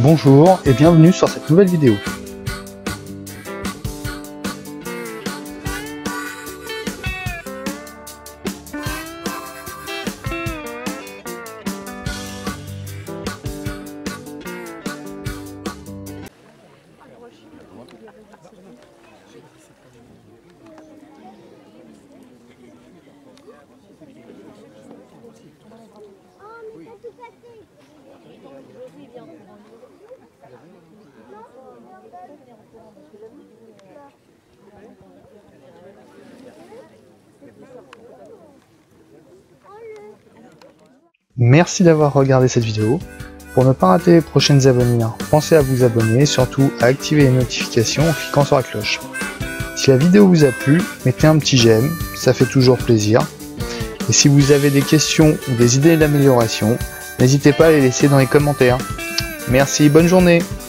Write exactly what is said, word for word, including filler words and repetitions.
Bonjour et bienvenue sur cette nouvelle vidéo. Merci d'avoir regardé cette vidéo. Pour ne pas rater les prochaines à venir, pensez à vous abonner et surtout à activer les notifications en cliquant sur la cloche. Si la vidéo vous a plu, mettez un petit j'aime, ça fait toujours plaisir. Et si vous avez des questions ou des idées d'amélioration, n'hésitez pas à les laisser dans les commentaires. Merci, bonne journée!